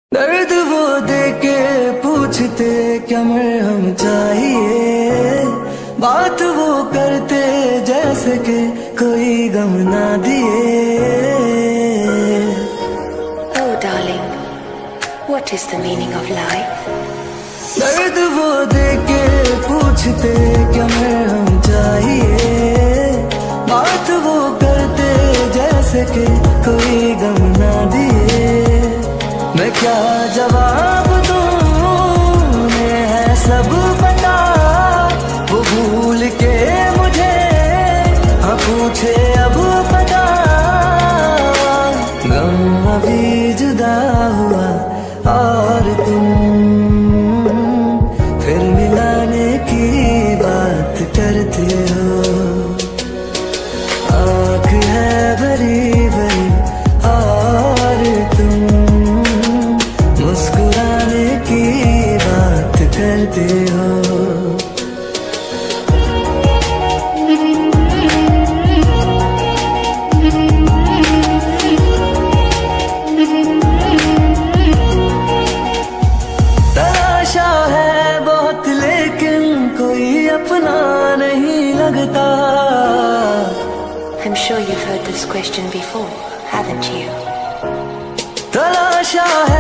दर्द वो देके पूछते क्या मरहम चाहिए, बात वो करते जैसे कि कोई गम ना दिए। Oh darling, what is the meaning of life? दर्द वो देके पूछते क्या मरहम चाहिए, बात वो करते जैसे कि कोई गम ना दिए। मैं क्या जवाब दूं, उन्हें है सब पता, वो भूल के मुझे हाँ पूछे अब पता। गम अभी जुदा हुआ और तुम फिर मिलाने की बात करते हो। आँख है भरी भरी और तुम मुस्कुराने की बात करते हो। तलाशा है बहुत लेकिन कोई अपना नहीं लगता। I'm sure you've heard this question before, haven't you? तलाशा है